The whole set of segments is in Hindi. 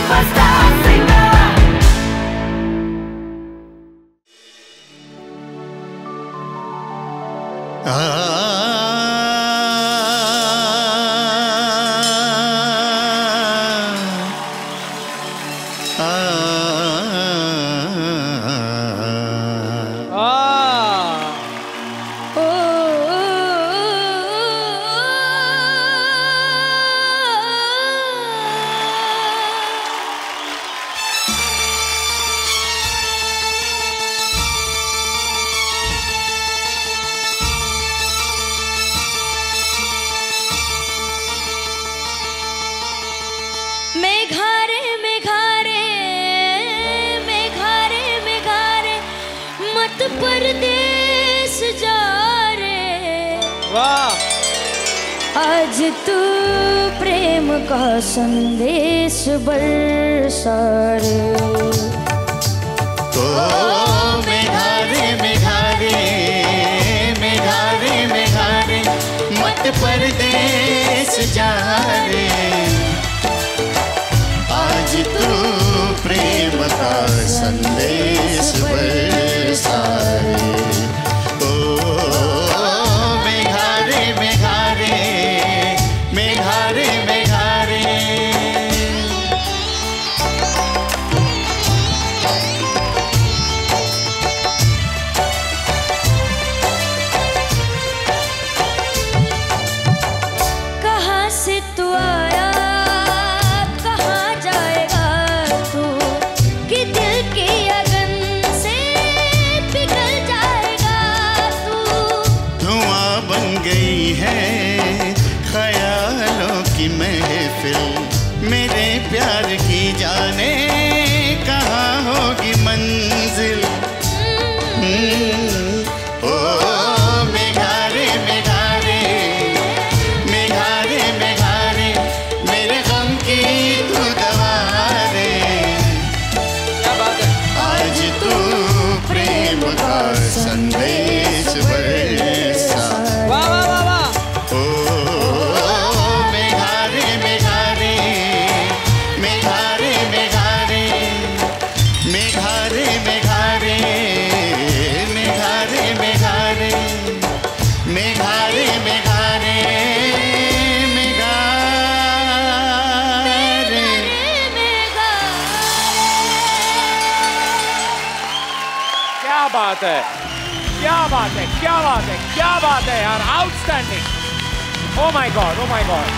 परदेस जा रे, आज तू प्रेम का संदेश बरसा रे। मेघारे मेघारे मेघारे मेघारे मत परदेस जा रे, आज तू प्रेम का संदेश बरसा रे। मेघारे मेघारे मेघारे मेघारे कहाँ से तू आया कहाँ जाएगा तू, कि दिल की अगन से पिघल जाएगा तू। धुआं बन गई है ख्यालों की महफिल, मेरे प्यार की जाने कहाँ होगी मंजिल। ओ मेघारे मेघारे मेघारे मेघारे मेरे गम की तू दवा रे, आज तू प्रेम का संदेश बरसा। वाह वाह वाह वाह। मेघारे मेघारे मेघारे मेघारे मेघारे मेघारे मेघारे मेघारे मेघारे मेघारे क्या बात है, क्या बात है, क्या बात है, क्या बात है यार, outstanding. Oh my god, oh my god.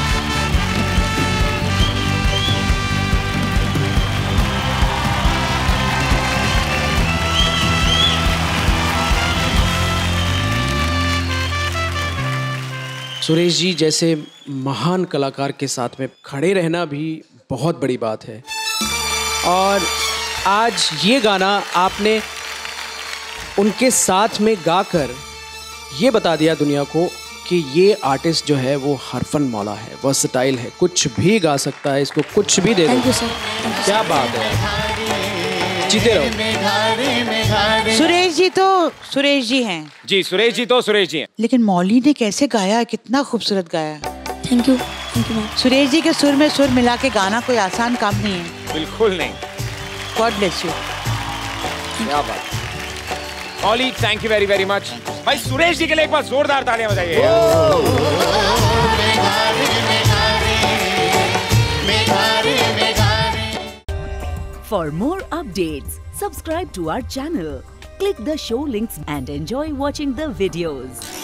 Suresh ji जैसे महान कलाकार के साथ में खड़े रहना भी बहुत बड़ी बात है, और आज ये गाना आपने उनके साथ में गाकर ये बता दिया दुनिया को कि ये आर्टिस्ट जो है वो हरफन मौला है, वर्सटाइल है, कुछ भी गा सकता है, इसको कुछ भी दे दो। Thank you sir. क्या बात है, जीते रहो। सुरेश जी तो सुरेश जी हैं जी, सुरेश जी तो सुरेश जी हैं, लेकिन मौली ने कैसे गाया, कितना खूबसूरत गाया। Thank you ma'am. Suresh ji के सुर में सुर मिला के गाना कोई आसान काम नहीं है। बिल्कुल नहीं। God bless you. क्या बात। Mauli thank you very very much. भाई सुरेश जी के लिए एक बार जोरदार तालियां बजाइए। For more updates, subscribe to our channel, click the show links and enjoy watching the videos.